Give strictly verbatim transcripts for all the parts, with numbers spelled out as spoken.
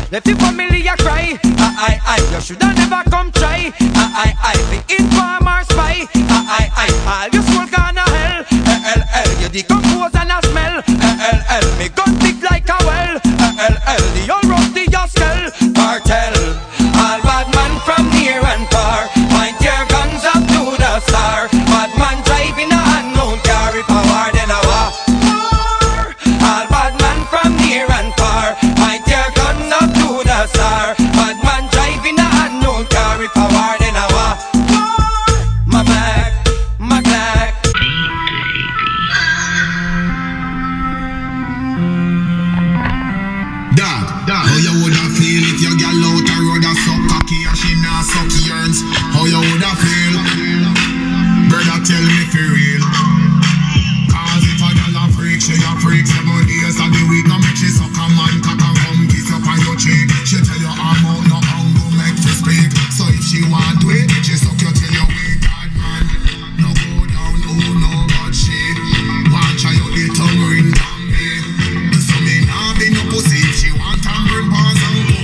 left the family a cry. I, I, I, you shoulda never come try. I, I, I, the informer spy. I, I, I, all your soul gonna hell. L, L, you decompose and a smell. L, L, me gun tick like a well. L, L, the old rusty your skull. Cartel, all bad man from near and far. Point your guns up to the star. Bad man driving a unknown car. If I war, then I war. All bad man from near and far. Point your gun up to the star. Bad man driving a unknown car. If I war, then I war. My back, my back. Dad, Dad, how you woulda feel if your girl out the road a suck cocky and she nah suck yearns? How you woulda feel? Brother, tell me for real. Cause if a girl a freak, she a freak seven days of the week. No make she suck a man cock and come kiss up on your cheek. She tell you I'm out, no hunger make to speak. So if she want to it, she suck you till you weak. God man, no go down, no no bad shit. Watch how you the tongue ring down me. So me nah be no pussy if she want tambourine paws and go.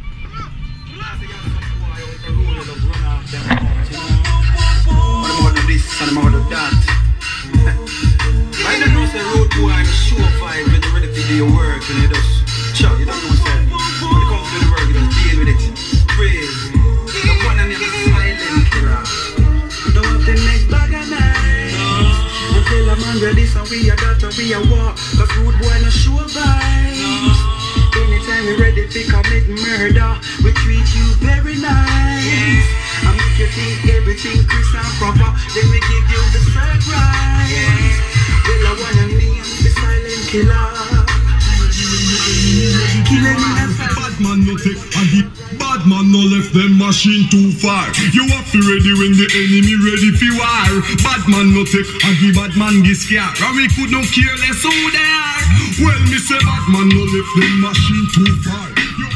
What about this and about that? I don't know say road boy and show vibe when you ready to do your work and you just chug, you don't know say when you come to the work you just deal with it. Crazy. The one and you're silent killer. Don't think next bag of night. Until a man ready so we a got to we a walk. Cause road boy no show vibes. Anytime we ready to commit murder, we treat you very nice. I make you think everything crisp and proper, then we give you the surprise. Well, I wanna name the silent killer. Killing me. Bad man no take a hit. Bad man no left them machine too far. You have to ready when the enemy ready for war. Bad man no take a hit. Bad man get scared. And we could no care less who they are. Well, me say bad man no left them machine too far. You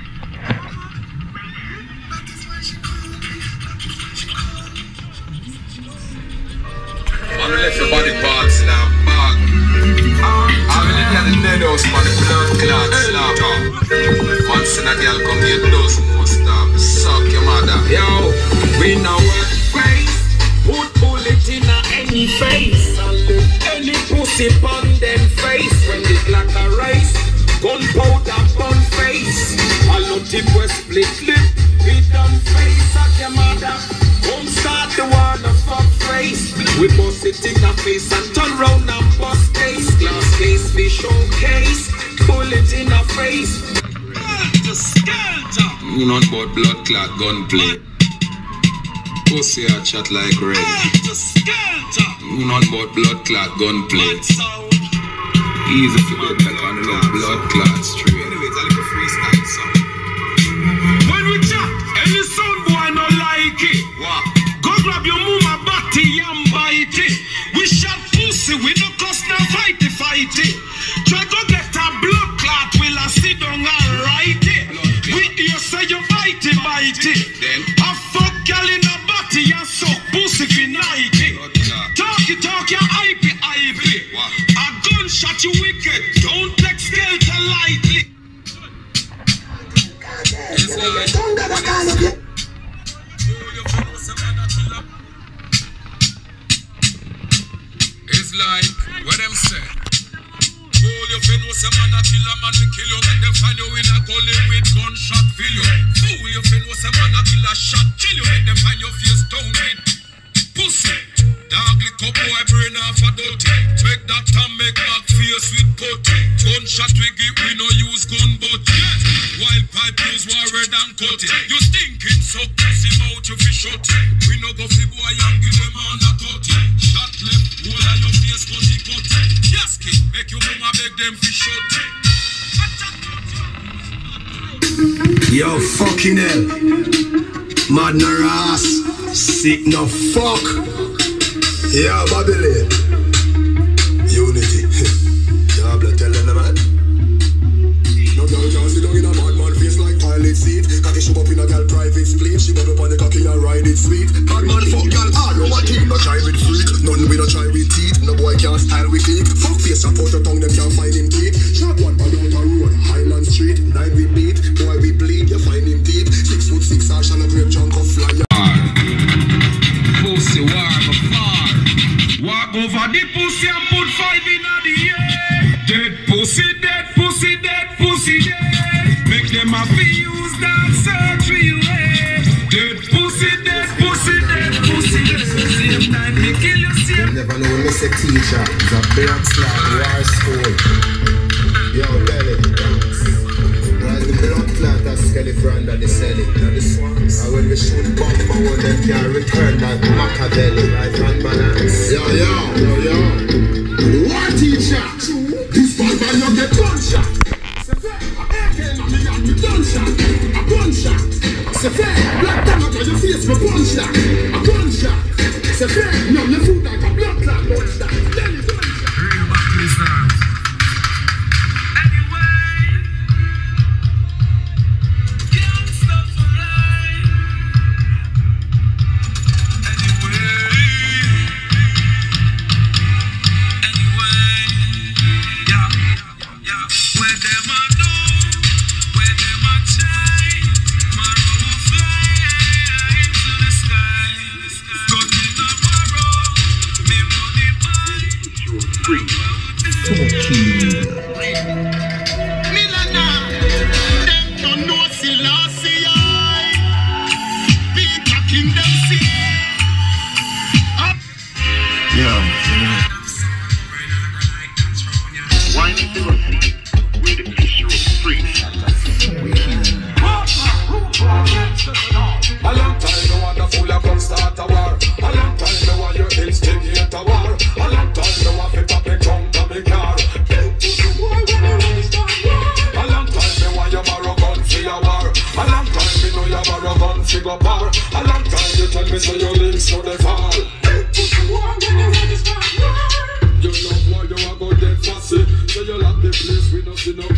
I will left your body parts in a bag. I will let you the needles for the blood clot slap. Once in a girl come get those most stop. Suck your mother. Yo, we know what face. Put bullet in a any face. And let any pussy pon them face. When the black a rice, gunpowder pon face. A lot tip was split lip. It done face at your mother. Don't start the war the fuck face. We bust it in the face and turn round and bust case. Glass case, we showcase. Bullet in the face. You not about blood clot gunplay. Pussy a chat like red. You not about blood clot gunplay. Easy to get back on the blood clot straight. Anyways, I like a freestyle song. when we chat, any sound boy no like it. What? Go grab your mama body and bite it. We shot pussy, we no cuss no fight it, fight it. Try to get a blood clot, we'll a sit down and write it. We hear say you bite it, bite it. Then? A fuck girl in a body and suck pussy for night it. Talk it, talk you hype it, hype it. What? A gunshot you wicked, don't take skelter lightly. It's like It's like what them say. Fool you fin was a man a kill a man we kill you. Make them find you in a gully with gunshot fill you. Fool you fin was a man a kill a shot kill you. Make them find your face down with pussy. Dog lick up boy brain off a dirty. Take that and make back face with putty. Gunshot we give we no use gun but yeah. Wild pipe use war red and cut it. You stinking so pussy mouth you fi shut it. We no go fi boy and give them on a cut it. Shot left, whole of your face cutty cutty. Yes kid, make your mama beg them fi shut it. Yo, fucking hell. Mad no ass. Sick no fuck. Yeah, Babylon. Unity. Yeah, blood telling the man. No girl can sit down in a bad man face like toilet seat. Cocky show up in a girl private split. She bubble up on the cocky and ride it sweet. Bad man fuck girl, all you want team. No try with freak. Nothing we no try with teeth. No boy can't style with click. Fuck face up out your tongue, them can't find him teeth. Shot one body out a road. Highland Street. Nine we beat. Boy we them have to use that search for you, eh? Dead pussy, dead pussy, dead pussy, dead pussy. Same time me kill you, same. Never know when me say teacher, it's a big slap, war school. Yo, belly. While the blood clot has skelly for under the celly. And when we shoot bomb power, them can return that Machiavelli. Right hand balance. Yo, yo, yo, yo. War teacher. This bad man you get gunshot. C'est fait, A K na me got me gunshot. A gunshot. C'est fait, black time out of your face me gunshot. A gunshot. C'est fait, now your food like a blood clot gunshot. Belly gunshot. Real back listeners. You love why you are go dead fussy. So you love the place we not see no